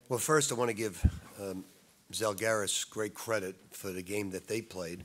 Well, first I want to give Zalgiris great credit for the game that they played.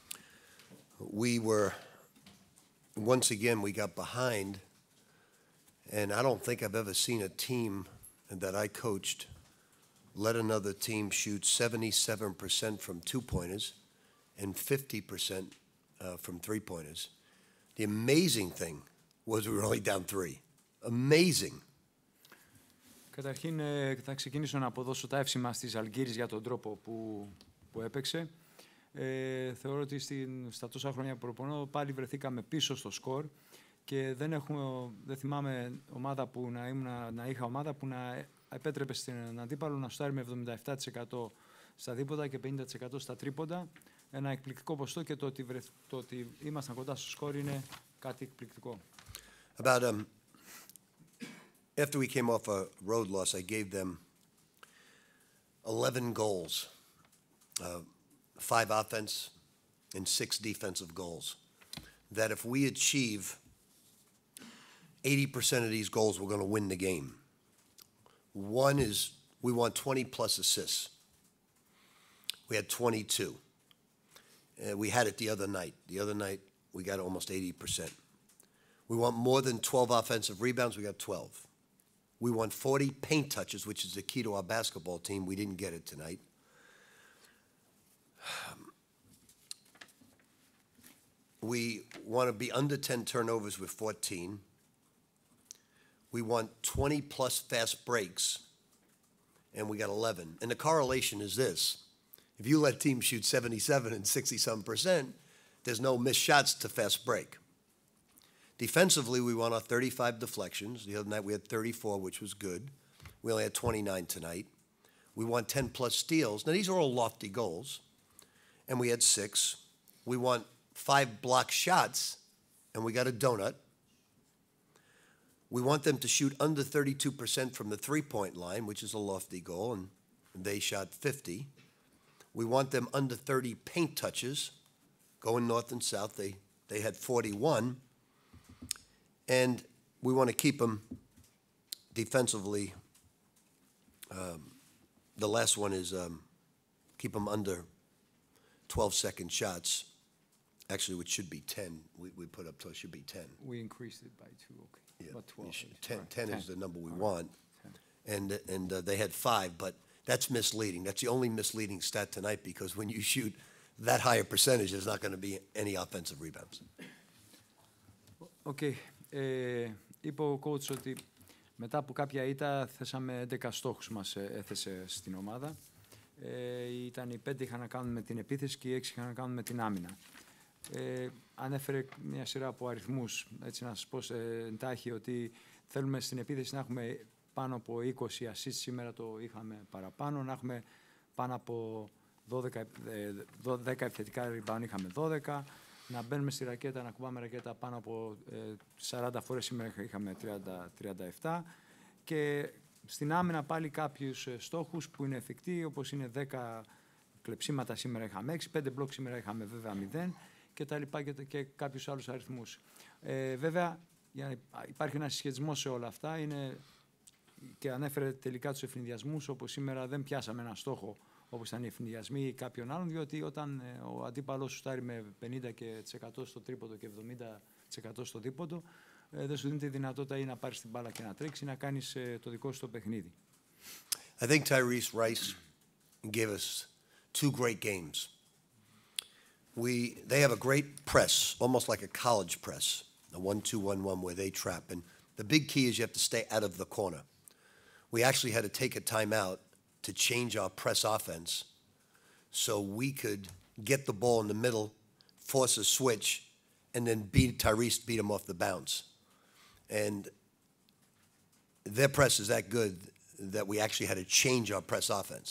Once again, we got behind, and I don't think I've ever seen a team that I coached let another team shoot 77% from two-pointers and 50% from three-pointers. The amazing thing was we were only down 3. Amazing. Καταρχήν, θα ξεκινήσω να αποδώσω τα εύσημα στη Ζαλγκίρις για τον τρόπο που έπαιξε. Θεωρώ ότι στα τόσα χρόνια που προπονώ πάλι βρεθήκαμε πίσω στο σκορ και δεν θυμάμαι ομάδα που να είχα ομάδα που να επέτρεπε στην αντίπαλο να σουτάρει με 77% στα δίποτα και 50% στα τρίποντα. Ένα εκπληκτικό ποστό και το ότι ήμασταν κοντά στο σκορ είναι κάτι εκπληκτικό. After we came off a road loss, I gave them 11 goals, 5 offense and 6 defensive goals. That if we achieve 80% of these goals, we're going to win the game. One is we want 20 plus assists. We had 22. We had it the other night. The other night, we got almost 80%. We want more than 12 offensive rebounds. We got 12. We want 40 paint touches, which is the key to our basketball team. We didn't get it tonight. We want to be under 10 turnovers with 14. We want 20 plus fast breaks, and we got 11. And the correlation is this. If you let teams shoot 77 and 60-some%, there's no missed shots to fast break. Defensively, we want our 35 deflections. The other night we had 34, which was good. We only had 29 tonight. We want 10 plus steals. Now, these are all lofty goals, and we had 6. We want 5 block shots, and we got a donut. We want them to shoot under 32% from the three-point line, which is a lofty goal, and they shot 50. We want them under 30 paint touches, going north and south. They had 41. And we want to keep them defensively. The last one is keep them under 12-second shots. Actually, which should be 10. We put up to it should be 10. We increased it by 2, okay. Yeah, But 12. 10 is the number we want. And they had 5, but that's misleading. That's the only misleading stat tonight because when you shoot that higher percentage, there's not going to be any offensive rebounds. Okay. Είπε ο coach ότι μετά από κάποια ήττα θέσαμε 11 στόχους μας έθεσε στην ομάδα. Ήταν οι 5 είχαν να κάνουν με την επίθεση και οι 6 είχαν να κάνουν με την άμυνα. Ανέφερε μια σειρά από αριθμούς, έτσι να σας πω εντάχει, ότι θέλουμε στην επίθεση να έχουμε πάνω από 20 assists, σήμερα το είχαμε παραπάνω, να έχουμε πάνω από 10 επιθετικά rebound, είχαμε 12, να μπαίνουμε στη ρακέτα, να κουμπάμε ρακέτα πάνω από 40 φορές, σήμερα είχαμε 30-37 και στην άμυνα πάλι κάποιους στόχους που είναι εφικτοί, όπως είναι 10 κλεψίματα σήμερα είχαμε 6, 5 μπλοκ σήμερα είχαμε βέβαια 0 και τα λοιπά και κάποιους άλλους αριθμούς. Βέβαια υπάρχει ένας συσχετισμός σε όλα αυτά, είναι, και ανέφερε τελικά τους ευνηδιασμούς, όπως σήμερα δεν πιάσαμε ένα στόχο όπως ήταν οι ευνηδιασμοί κάποιων άλλων, διότι όταν ο αντίπαλος σου στάρει με 50% στο τρίποντο και 70% στο δίποντο, δεν σου δίνει τη δυνατότητα ή να πάρεις την μπάλα και να τρέξεις ή να κάνεις το δικό σου το παιχνίδι. I think Tyrese Rice gave us 2 great games. They have a great press, almost like a college press, a 1-2-1-1 where they trap. And the big key is you have to stay out of the corner. We actually had to take a timeout to change our press offense so we could get the ball in the middle, force a switch, and then Tyrese beat him off the bounce. And their press is that good that we actually had to change our press offense.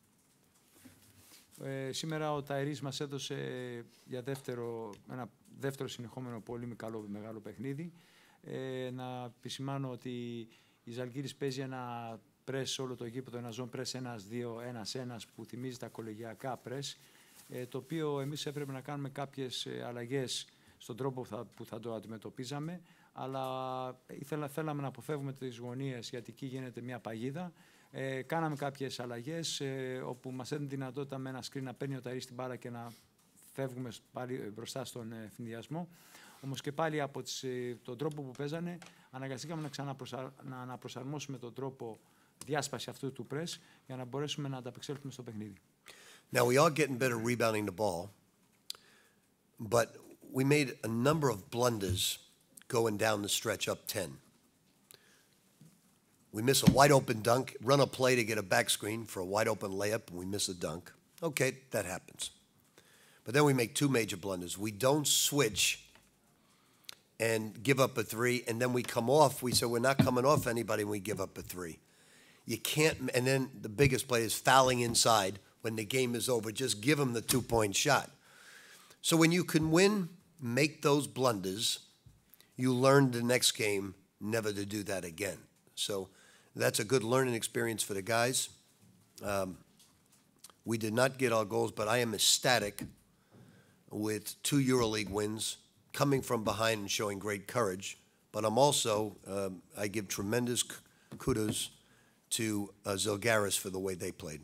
Σήμερα ο Ταϊρής μας έδωσε για ένα δεύτερο συνεχόμενο πολύ μεγάλο παιχνίδι. Να επισημάνω ότι η Ζαλγκίρις παίζει ένα πρες όλο το γήπεδο, ένα zone press 1-2, 1-1 που θυμίζει τα κολεγιακά πρες, το οποίο εμείς έπρεπε να κάνουμε κάποιες αλλαγές στον τρόπο που θα το αντιμετωπίζαμε, αλλά θέλαμε να αποφεύγουμε τις γωνίες γιατί εκεί γίνεται μια παγίδα. Κάναμε κάποιες αλλαγές όπου μας έδινε δυνατότητα με ένα screen να παίρνει ο Ταϊρής την μπάλα και να φεύγουμε πάλι μπροστά στον ευθυνδιασμό. Όμως και πάλι από τον τρόπο που παίζανε αναγκαστήκαμε να αναπροσαρμόσουμε τον τρόπο διάσπαση αυτού του press για να μπορέσουμε να ανταπεξέλθουμε στο παιχνίδι. Now we are getting better rebounding the ball, but we made a number of blunders going down the stretch up 10. We miss a wide open dunk, run a play to get a back screen for a wide open layup, and we miss a dunk. Okay, that happens. But then we make two major blunders. We don't switch and give up a three, and then we come off. We say we're not coming off anybody, and we give up a three. You can't, and then the biggest play is fouling inside when the game is over. Just give them the 2-point shot. So when you can win, make those blunders, you learn the next game never to do that again. So that's a good learning experience for the guys. We did not get our goals, but I am ecstatic with 2 EuroLeague wins, coming from behind and showing great courage. But I'm also, I give tremendous kudos to Zalgiris for the way they played.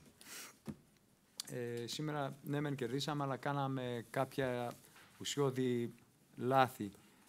Σήμερα ναι μεν κερδίσαμε, αλλά κάναμε κάποια ουσιώδη λάθη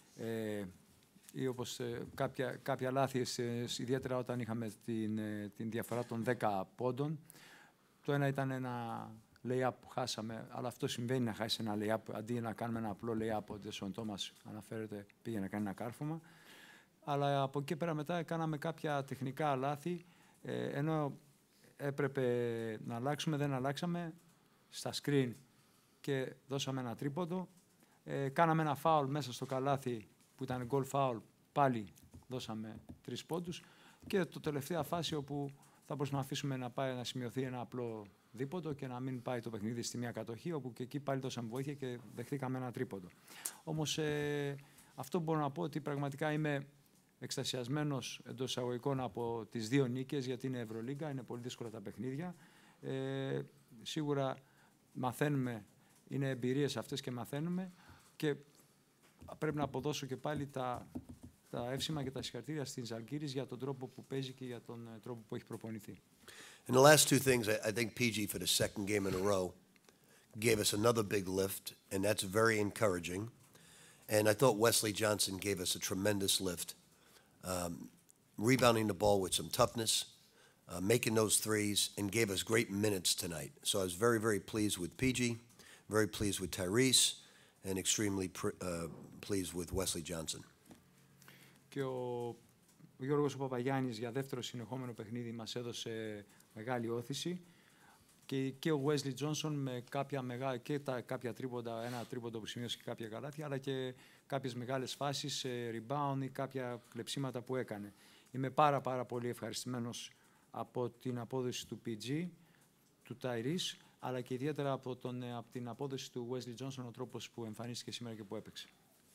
ή όπως κάποια λάθη, ιδιαίτερα όταν είχαμε την διαφορά των 10 πόντων. Το ένα ήταν ένα lay-up που χάσαμε, αλλά αυτό συμβαίνει να χάσει ένα lay-up, αντί να κάνουμε ένα απλό lay-up, ο Ντεσόν Τόμας αναφέρεται, πήγε να κάνει ένα κάρφωμα. Αλλά από εκεί πέρα μετά κάναμε κάποια τεχνικά λάθη, ενώ έπρεπε να αλλάξουμε, δεν αλλάξαμε στα screen και δώσαμε ένα τρίποντο. Κάναμε ένα foul μέσα στο καλάθι που ήταν goal foul, πάλι δώσαμε 3 πόντους. Και το τελευταία φάση όπου θα μπορούσαμε να αφήσουμε να σημειωθεί ένα απλό δίποντο και να μην πάει το παιχνίδι στη μία κατοχή, όπου και εκεί πάλι δώσαμε βοήθεια και δεχτήκαμε ένα τρίποντο. Όμως αυτό μπορώ να πω ότι πραγματικά είμαι εκστασιασμένος εντός εισαγωγικών από τις 2 νίκες, γιατί είναι Ευρωλίγκα, είναι πολύ δύσκολα τα παιχνίδια. Σίγουρα μαθαίνουμε, είναι εμπειρίες αυτές και μαθαίνουμε, και πρέπει να αποδώσω και πάλι τα εύσημα και τα συγχαρητήρια στην Ζαλγκίρις για τον τρόπο που παίζει και για τον τρόπο που έχει προπονηθεί. And the last 2 things, I think PG for the second game in a row gave us another big lift, and that's very encouraging. And I thought Wesley Johnson gave us a tremendous lift, rebounding the ball with some toughness, making those threes, and gave us great minutes tonight. So I was very, very pleased with PG, very pleased with Tyrese, and extremely pleased with Wesley Johnson. Και ο Γιώργος Παπαγιάννης για δεύτερο συνεχόμενο παιχνίδι μας έδωσε μεγάλη όθηση, και ο Wesley Johnson με κάποια τρίποντα, ένα τρίποντο που σημείωσε και κάποια καλάθια, αλλά και κάποιες μεγάλες φάσεις, rebound ή κάποια κλεψίματα που έκανε. Είμαι πάρα πολύ ευχαριστημένος από την απόδοση του PG, του Tyrese, αλλά και ιδιαίτερα από την απόδοση του Wesley Johnson, ο τρόπος που εμφανίστηκε σήμερα και που έπαιξε.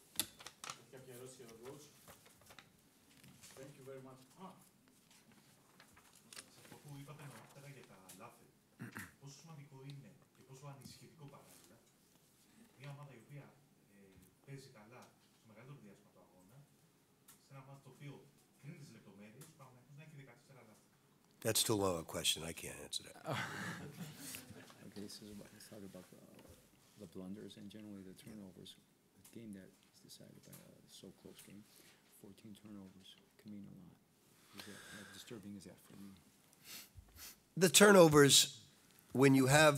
Που είπατε νωρίτερα για τα λάθη, πόσο σημαντικό είναι και πόσο ανησυχητικό παράλληλα μια ομάδα η οποία παίζει καλά στο μεγαλύτερο διάστημα του αγώνα, σε ένα μάτι το οποίο κρίνει τις λεπτομέρειες, πραγματικά να έχει 14 λάθη. That's too long a question. I can't answer that. Okay, let's talk about the blunders and generally the turnovers. A game that is decided by a so close game, 14 turnovers can mean a lot. How disturbing is that for you? The turnovers, when you have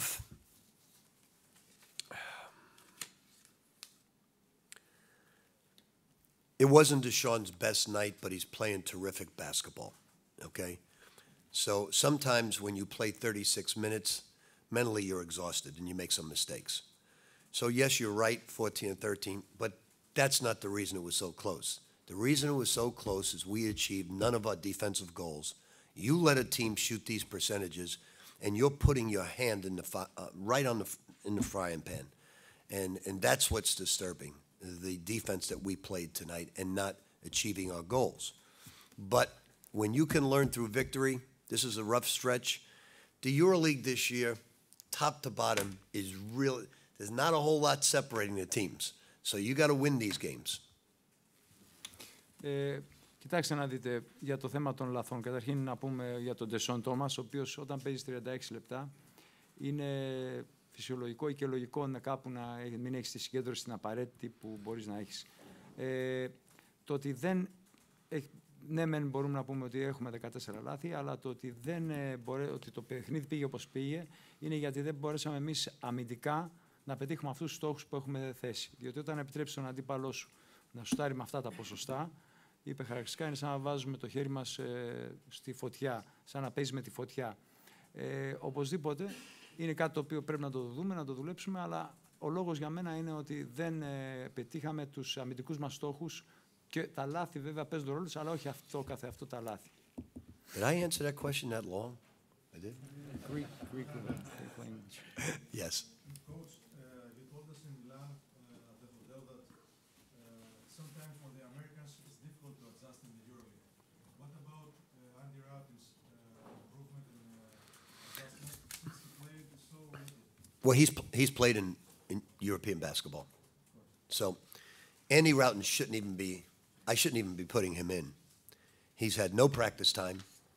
it wasn't Deshaun's best night, but he's playing terrific basketball, okay? So sometimes when you play 36 minutes, mentally you're exhausted and you make some mistakes. So yes, you're right, 14 and 13, but that's not the reason it was so close. The reason it was so close is we achieved none of our defensive goals. You let a team shoot these percentages, and you're putting your hand in the right in the frying pan, and that's what's disturbing, the defense that we played tonight and not achieving our goals. But when you can learn through victory, this is a rough stretch. The EuroLeague this year, top to bottom, is really, there's not a whole lot separating the teams, so you got to win these games. Κοιτάξτε να δείτε για το θέμα των λαθών. Καταρχήν να πούμε για τον Ντεσόν Τόμας, ο οποίος όταν παίζει 36 λεπτά είναι φυσιολογικό ή και λογικό να κάπου να μην έχεις τη συγκέντρωση την απαραίτητη που μπορείς να έχεις. Το ότι δεν έχει, ναι, μεν μπορούμε να πούμε ότι έχουμε 14 λάθη, αλλά το ότι, ότι το παιχνίδι πήγε όπως πήγε είναι γιατί δεν μπορέσαμε εμείς αμυντικά να πετύχουμε αυτούς τους στόχους που έχουμε θέσει. Διότι όταν επιτρέψεις τον αντίπαλό σου να σουτάρει με αυτά τα ποσοστά, είπε χαρακτηριστικά, είναι σαν να βάζουμε το χέρι μας στη φωτιά, σαν να παίζει με τη φωτιά. Οπωσδήποτε είναι κάτι το οποίο πρέπει να το δούμε, να το δουλέψουμε, αλλά ο λόγος για μένα είναι ότι δεν πετύχαμε τους αμυντικούς μας στόχους και τα λάθη βέβαια παίζουν ρόλο, αλλά όχι αυτό καθεαυτό τα λάθη. Did I answer that question that long? I did? Greek language. Yes. Coach, you told us in Milan at the hotel that sometimes for the Americans it's difficult to adjust in the EuroLeague. What about Andy Roddick's improvement in adjustment since he played so little? Well, he's played in European basketball. So Andy Roughton I shouldn't even be putting him in. He's had no practice time.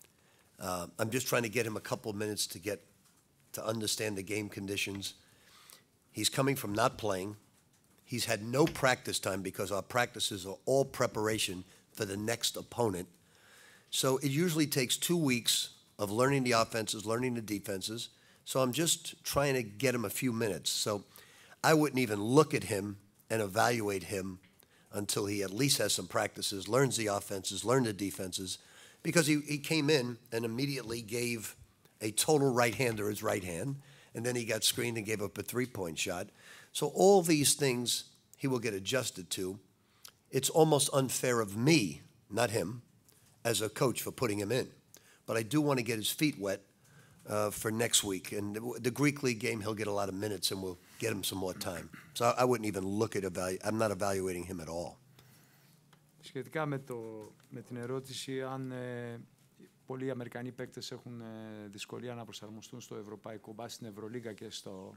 I'm just trying to get him a couple of minutes to understand the game conditions. He's coming from not playing. He's had no practice time because our practices are all preparation for the next opponent. So it usually takes 2 weeks of learning the offenses, learning the defenses. So I'm just trying to get him a few minutes. So I wouldn't even look at him and evaluate him until he at least has some practices, learns the offenses, learns the defenses, because he came in and immediately gave a total right-hander his right hand, and then he got screened and gave up a three-point shot. So all these things he will get adjusted to. It's almost unfair of me, not him, as a coach for putting him in. But I do want to get his feet wet for next week. And the Greek League game, he'll get a lot of minutes and we'll get him some more time. So I wouldn't even look at I'm not evaluating him at all. Σχετικά με την ερώτηση αν πολλοί Αμερικανοί παίκτες έχουν δυσκολία να προσαρμοστούν στο ευρωπαϊκό μπάσκετ, στην Ευρωλίγκα και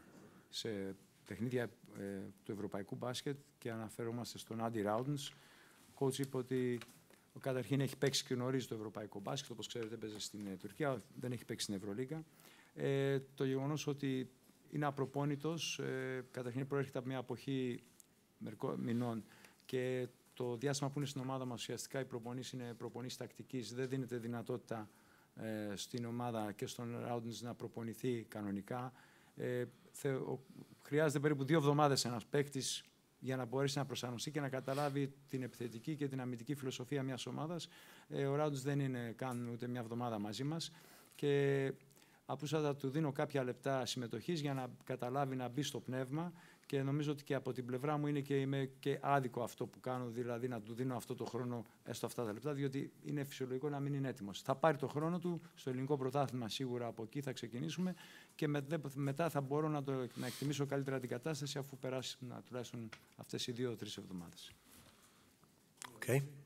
σε παιχνίδια του ευρωπαϊκού μπάσκετ και αναφερόμαστε στον Άντι Ράουντς. Ο coach είπε ότι καταρχήν έχει παίξει και γνωρίζει το ευρωπαϊκό μπάσκετ, όπως ξέρετε παίζει στην Τουρκία, δεν έχει παίξει στην Ευρωλίγκα. Το γεγονός ότι είναι απροπόνητος, καταρχήν προέρχεται από μια αποχή μηνών και το διάστημα που είναι στην ομάδα μας ουσιαστικά οι προπονήσεις είναι προπονήσεις τακτικής, δεν δίνεται δυνατότητα στην ομάδα και στον Ράουντς να προπονηθεί κανονικά. Χρειάζεται περίπου 2 εβδομάδες ένας παίκτης για να μπορέσει να προσαρμοστεί και να καταλάβει την επιθετική και την αμυντική φιλοσοφία μιας ομάδας. Ο Ράουντς δεν είναι καν ούτε μια εβδομάδα μαζί μας και απλούστατα του δίνω κάποια λεπτά συμμετοχής για να καταλάβει να μπει στο πνεύμα και νομίζω ότι και από την πλευρά μου είμαι και άδικο αυτό που κάνω, δηλαδή να του δίνω αυτό το χρόνο, έστω αυτά τα λεπτά, διότι είναι φυσιολογικό να μην είναι έτοιμος. Θα πάρει το χρόνο του στο ελληνικό πρωτάθλημα, σίγουρα από εκεί θα ξεκινήσουμε και μετά θα μπορώ να εκτιμήσω καλύτερα την κατάσταση αφού περάσουν τουλάχιστον αυτές οι 2-3 εβδομάδες. Okay.